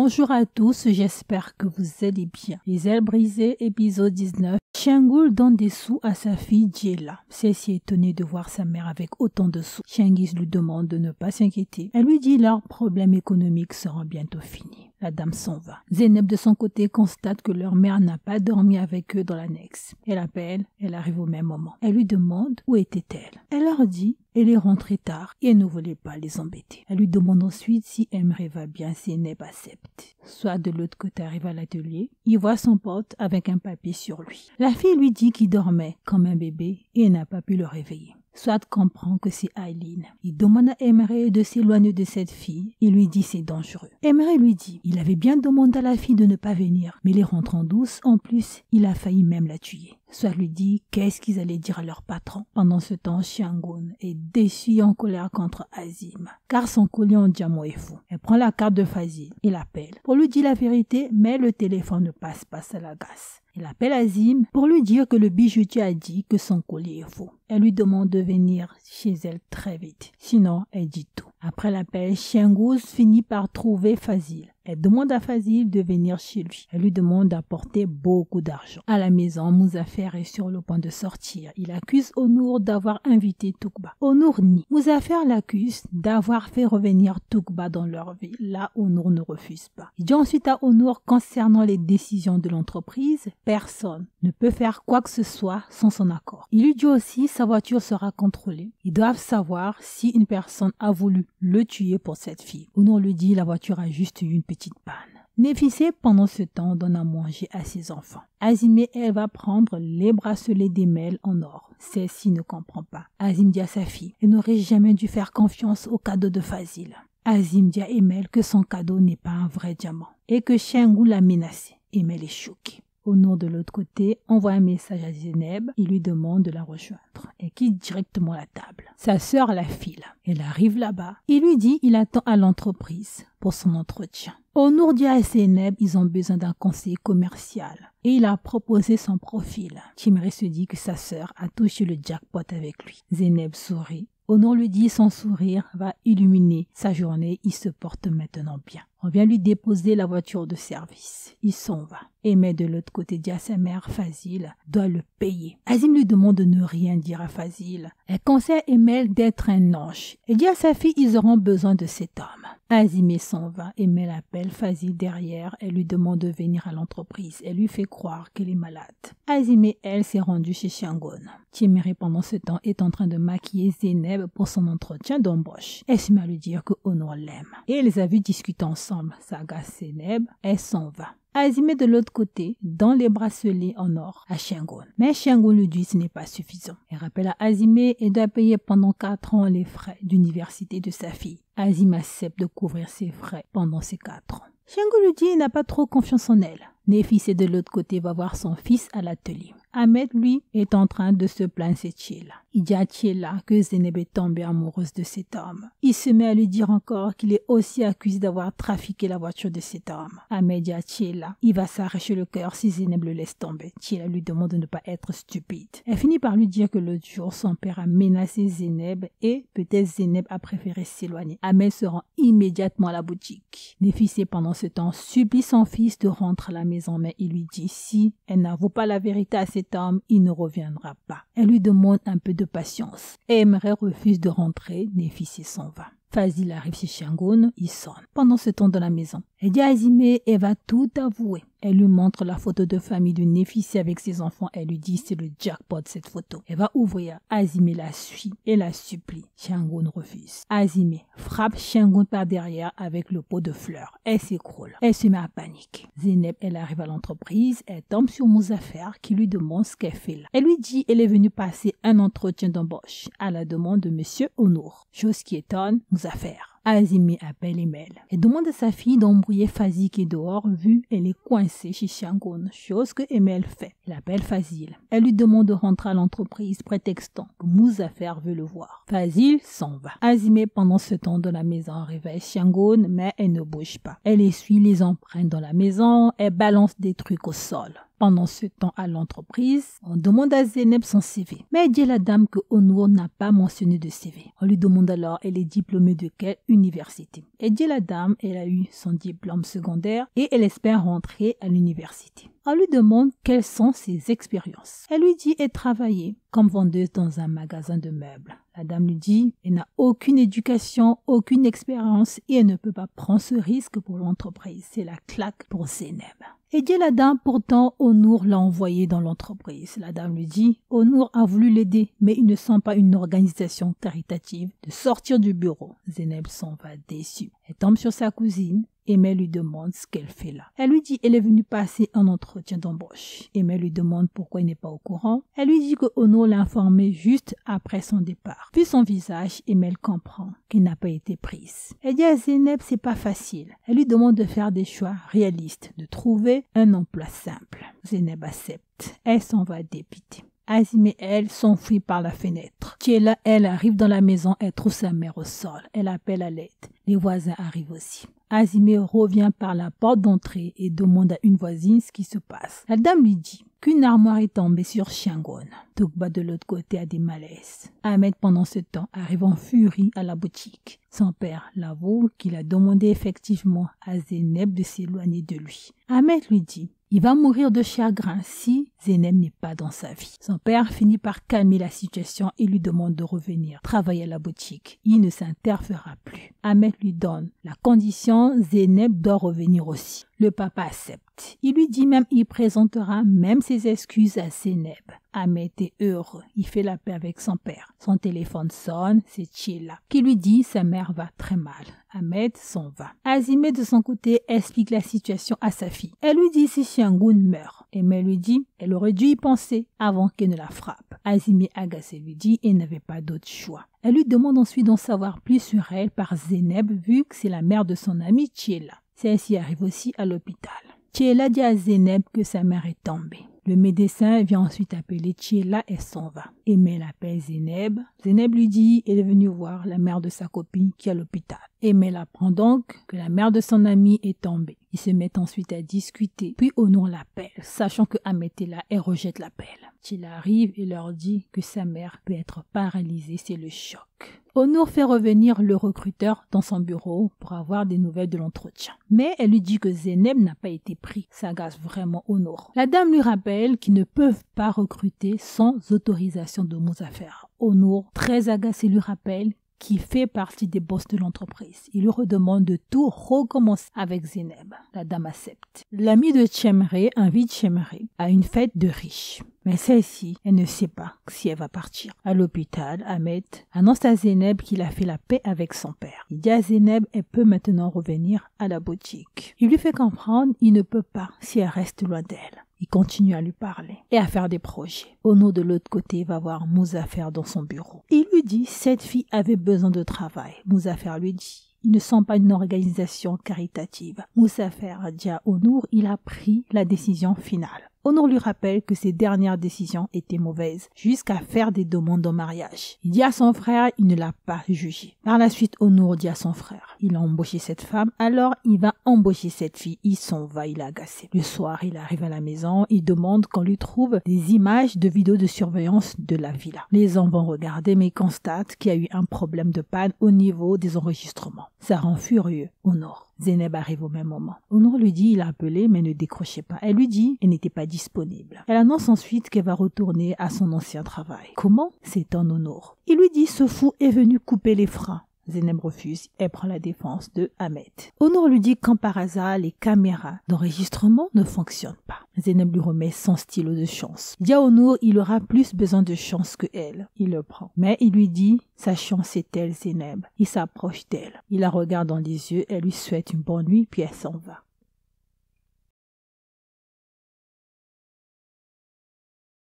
Bonjour à tous, j'espère que vous allez bien. Les ailes brisées, épisode 19. Shangul donne des sous à sa fille Jela. Celle-ci est étonnée de voir sa mère avec autant de sous. Shangis lui demande de ne pas s'inquiéter. Elle lui dit leurs problèmes économiques seront bientôt finis. La dame s'en va. Zeynep de son côté constate que leur mère n'a pas dormi avec eux dans l'annexe. Elle appelle, elle arrive au même moment. Elle lui demande où était-elle. Elle leur dit elle est rentrée tard et elle ne voulait pas les embêter. Elle lui demande ensuite si Emre va bien, Zeynep accepte. Soit de l'autre côté arrive à l'atelier, il voit son pote avec un papier sur lui. La fille lui dit qu'il dormait comme un bébé et n'a pas pu le réveiller. Swat comprend que c'est Aileen. Il demande à Emre de s'éloigner de cette fille. Il lui dit c'est dangereux. Emre lui dit il avait bien demandé à la fille de ne pas venir, mais les rentrant douce, en plus, il a failli même la tuer. Swat lui dit qu'est-ce qu'ils allaient dire à leur patron. Pendant ce temps, Shangun est déçu et en colère contre Azim, car son collier en diamant est fou. Elle prend la carte de Fazil et l'appelle pour lui dire la vérité, mais le téléphone ne passe pas, ça l'agace. Elle appelle Azim pour lui dire que le bijoutier a dit que son collier est faux. Elle lui demande de venir chez elle très vite, sinon elle dit tout. Après l'appel, Shangun finit par trouver Fazil. Elle demande à Fazil de venir chez lui. Elle lui demande d'apporter beaucoup d'argent. À la maison, Muzaffer est sur le point de sortir. Il accuse Onur d'avoir invité Toukba. Onur nie. Muzaffer l'accuse d'avoir fait revenir Toukba dans leur vie. Là, Onur ne refuse pas. Il dit ensuite à Onur concernant les décisions de l'entreprise, personne ne peut faire quoi que ce soit sans son accord. Il lui dit aussi sa voiture sera contrôlée. Ils doivent savoir si une personne a voulu le tuer pour cette fille. Onur lui dit la voiture a juste eu une petite panne. Néfissé, pendant ce temps, donne à manger à ses enfants. Azim, elle va prendre les bracelets d'Emel en or. Celle-ci ne comprend pas. Azim dit à sa fille, elle n'aurait jamais dû faire confiance au cadeau de Fazil. Azim dit à Emel que son cadeau n'est pas un vrai diamant et que Shangun l'a menacé. Emel est choquée. Onur de l'autre côté envoie un message à Zeynep, il lui demande de la rejoindre. Elle quitte directement la table. Sa sœur la file. Elle arrive là-bas. Il lui dit il attend à l'entreprise pour son entretien. Onur dit à Zeynep ils ont besoin d'un conseiller commercial et il a proposé son profil. Timré se dit que sa sœur a touché le jackpot avec lui. Zeynep sourit. Onur lui dit son sourire va illuminer sa journée, il se porte maintenant bien. On vient lui déposer la voiture de service. Il s'en va. Emel de l'autre côté dit à sa mère, Fazil doit le payer. Azim lui demande de ne rien dire à Fazil. Elle conseille à Emel d'être un ange. Elle dit à sa fille, ils auront besoin de cet homme. Azim s'en va. Emel appelle Fazil derrière. Elle lui demande de venir à l'entreprise. Elle lui fait croire qu'elle est malade. Azim elle s'est rendue chez Shangun. Timéré pendant ce temps est en train de maquiller Zeynep pour son entretien d'embauche. Elle se met à lui dire que Onur l'aime. Et elle les a vus discuter ensemble. Ça agace Zeynep. Elle s'en va. Azim de l'autre côté, dans les bracelets en or à Shangun. Mais Shangun lui dit ce n'est pas suffisant. Elle rappelle à Azim et doit payer pendant 4 ans les frais d'université de sa fille. Azim accepte de couvrir ses frais pendant ces 4 ans. Shangun lui dit qu'il n'a pas trop confiance en elle. Néfissé de l'autre côté va voir son fils à l'atelier. Ahmed, lui, est en train de se plaindre c'est Tchela. Il dit à Tchela que Zeynep est tombée amoureuse de cet homme. Il se met à lui dire encore qu'il est aussi accusé d'avoir trafiqué la voiture de cet homme. Ahmed dit à Tchela, il va s'arracher le cœur si Zeynep le laisse tomber. Tchela lui demande de ne pas être stupide. Elle finit par lui dire que l'autre jour, son père a menacé Zeynep et peut-être Zeynep a préféré s'éloigner. Ahmed se rend immédiatement à la boutique. Néfissé pendant ce temps supplie son fils de rentrer à la maison, mais il lui dit si elle n'avoue pas la vérité à cet homme, il ne reviendra pas. Elle lui demande un peu de patience. Emre refuse de rentrer, Néfissé s'en va. Fazil arrive chez Shangun, il sonne. Pendant ce temps dans la maison, elle dit à Azim, elle va tout avouer. Elle lui montre la photo de famille de Néfissé avec ses enfants. Elle lui dit c'est le jackpot cette photo. Elle va ouvrir. Azim la suit et la supplie. Shangun refuse. Azim frappe Shangun par derrière avec le pot de fleurs. Elle s'écroule. Elle se met à panique. Zeynep, elle arrive à l'entreprise. Elle tombe sur Muzaffer qui lui demande ce qu'elle fait là. Elle lui dit elle est venue passer un entretien d'embauche à la demande de Monsieur Onur. Chose qui étonne Muzaffer. Azim appelle Emel. Elle demande à sa fille d'embrouiller Fazil qui est dehors vu elle est coincée chez Shangun, chose que Emel fait. Elle appelle Fazil. Elle lui demande de rentrer à l'entreprise prétextant que Muzaffer veut le voir. Fazil s'en va. Azim pendant ce temps dans la maison réveille Shangun mais elle ne bouge pas. Elle essuie les empreintes dans la maison, elle balance des trucs au sol. Pendant ce temps à l'entreprise, on demande à Zeynep son CV. Mais elle dit à la dame que Onur n'a pas mentionné de CV. On lui demande alors elle est diplômée de quelle université. Elle dit à la dame elle a eu son diplôme secondaire et elle espère rentrer à l'université. On lui demande quelles sont ses expériences. Elle lui dit elle travaillait comme vendeuse dans un magasin de meubles. La dame lui dit elle n'a aucune éducation, aucune expérience et elle ne peut pas prendre ce risque pour l'entreprise. C'est la claque pour Zeynep. Et dit la dame, pourtant, Onur l'a envoyé dans l'entreprise. La dame lui dit, Onur a voulu l'aider, mais il ne sent pas une organisation caritative de sortir du bureau. Zeynep s'en va déçue. Elle tombe sur sa cousine. Emel lui demande ce qu'elle fait là. Elle lui dit elle est venue passer un entretien d'embauche. Emel lui demande pourquoi il n'est pas au courant. Elle lui dit que Onur l'a informé juste après son départ. Vu son visage, Emel comprend qu'elle n'a pas été prise. Elle dit à Zeynep c'est pas facile. Elle lui demande de faire des choix réalistes, de trouver un emploi simple. Zeynep accepte. Elle s'en va dépitée. Azim et elle s'enfuient par la fenêtre. Tchela, elle, arrive dans la maison, elle trouve sa mère au sol. Elle appelle à l'aide. Les voisins arrivent aussi. Azimé revient par la porte d'entrée et demande à une voisine ce qui se passe. La dame lui dit qu'une armoire est tombée sur Shangon. Tugba de l'autre côté a des malaises. Ahmed pendant ce temps arrive en furie à la boutique. Son père l'avoue qu'il a demandé effectivement à Zeynep de s'éloigner de lui. Ahmed lui dit il va mourir de chagrin si Zeynep n'est pas dans sa vie. Son père finit par calmer la situation et lui demande de revenir travailler à la boutique. Il ne s'interférera plus. Ahmed lui donne la condition, Zeynep doit revenir aussi. Le papa accepte. Il lui dit même il présentera même ses excuses à Zeynep. Ahmed est heureux. Il fait la paix avec son père. Son téléphone sonne, c'est Tchela qui lui dit sa mère va très mal. Ahmed s'en va. Azimé de son côté explique la situation à sa fille. Elle lui dit si Shangun meurt. Emel lui dit elle aurait dû y penser avant qu'elle ne la frappe. Azimé agacé lui dit elle n'avait pas d'autre choix. Elle lui demande ensuite d'en savoir plus sur elle par Zeynep vu que c'est la mère de son amie Tchela. Celle-ci arrive aussi à l'hôpital. Tchela dit à Zeynep que sa mère est tombée. Le médecin vient ensuite appeler Tchela et s'en va. Emel appelle Zeynep. Zeynep lui dit elle est venue voir la mère de sa copine qui est à l'hôpital. Emel apprend donc que la mère de son amie est tombée. Ils se mettent ensuite à discuter. Puis Onur l'appelle, sachant que Ahmed est là et rejette l'appel. Tchela arrive et leur dit que sa mère peut être paralysée, c'est le choc. Onur fait revenir le recruteur dans son bureau pour avoir des nouvelles de l'entretien. Mais elle lui dit que Zeynep n'a pas été pris. Ça agace vraiment Onur. La dame lui rappelle qu'ils ne peuvent pas recruter sans autorisation de Muzaffer. Onur, très agacé, lui rappelle qui fait partie des boss de l'entreprise. Il lui redemande de tout recommencer avec Zeynep. La dame accepte. L'amie de Chemre invite Chemre à une fête de riches. Mais celle-ci, elle ne sait pas si elle va partir. À l'hôpital, Ahmed annonce à Zeynep qu'il a fait la paix avec son père. Il dit à Zeynep elle peut maintenant revenir à la boutique. Il lui fait comprendre qu'il ne peut pas si elle reste loin d'elle. Il continue à lui parler et à faire des projets. Onur de l'autre côté va voir Muzaffer dans son bureau. Il lui dit cette fille avait besoin de travail. Muzaffer lui dit il ne sent pas une organisation caritative. Muzaffer dit à Onur il a pris la décision finale. Onur lui rappelle que ses dernières décisions étaient mauvaises, jusqu'à faire des demandes en mariage. Il dit à son frère, il ne l'a pas jugé. Par la suite, Onur dit à son frère, il a embauché cette femme, alors il va embaucher cette fille. Il s'en va, il est agacé. Le soir, il arrive à la maison, il demande qu'on lui trouve des images de vidéos de surveillance de la villa. Les hommes vont regarder, mais ils constatent qu'il y a eu un problème de panne au niveau des enregistrements. Ça rend furieux Onur. Zeynep arrive au même moment. Onur lui dit il a appelé mais ne décrochait pas. Elle lui dit elle n'était pas disponible. Elle annonce ensuite qu'elle va retourner à son ancien travail. Comment? S'étonne Onur. Il lui dit ce fou est venu couper les freins. Zeynep refuse, elle prend la défense de Ahmed. Onur lui dit quand par hasard les caméras d'enregistrement ne fonctionnent pas. Zeynep lui remet son stylo de chance. Il dit à Onur il aura plus besoin de chance que elle. Il le prend. Mais il lui dit sa chance est elle Zeynep. Il s'approche d'elle. Il la regarde dans les yeux, elle lui souhaite une bonne nuit puis elle s'en va.